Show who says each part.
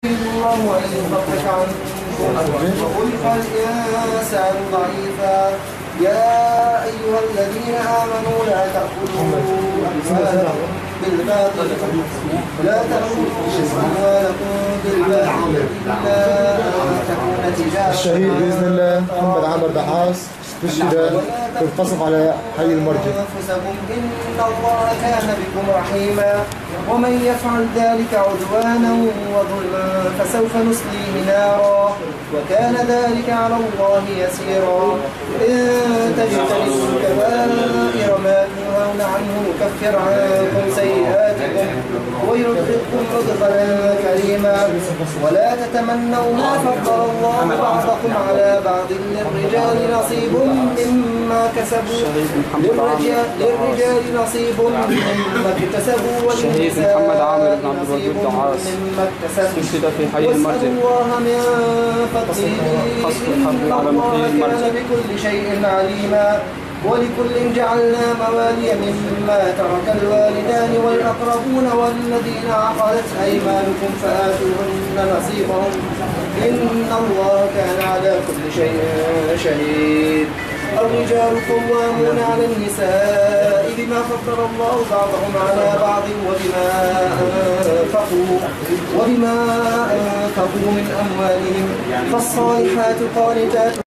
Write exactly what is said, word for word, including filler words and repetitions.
Speaker 1: الله أن يخفف عنكم وخلق الإنسان ضعيفا. يا أيها الذين آمنوا لا تأكلوا أموالكم بالباطل لا تأكلوا أموالكم بالباطل إلا أن تكون تجارة.
Speaker 2: الشهيد بإذن الله محمد عامر داس استشهد في القصف على حي المرجح.
Speaker 1: أنفسكم إن الله كان بكم رحيما. ومن يفعل ذلك عدوانا وظلما فسوف نصليه نارا وكان ذلك على الله يسيرا. إن تجتنبوا كبائر ما تنهون عنه نكفر عنكم سيئاتكم ويدخلكم مدخلا كريما. ولا تتمنوا ما فضل الله بعضكم على بعض للرجال نصيب مما كسبوا للرجال, للرجال نصيب مما اكتسبوا وللنساء نصيب مما اكتسبوا واسألوا الله من فضله إن الله كان بكل شيء عليما. ولكل جعلنا موالي مما ترك الوالدان والأقربون والذين عقدت أيمانكم فآتوهن نصيبهم إن الله كان على كل شيء شهيد. الرجال قوامون على النساء بما فضل الله بعضهم على بعض وبما أنفقوا وبما أنفقوا من أموالهم. فالصالحات قانتات